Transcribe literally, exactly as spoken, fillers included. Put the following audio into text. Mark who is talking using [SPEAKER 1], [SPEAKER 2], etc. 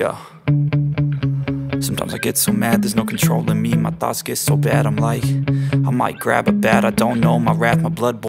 [SPEAKER 1] Yeah. Sometimes I get so mad, there's no controlling me. My thoughts get so bad, I'm like, I might grab a bat, I don't know, my wrath, my blood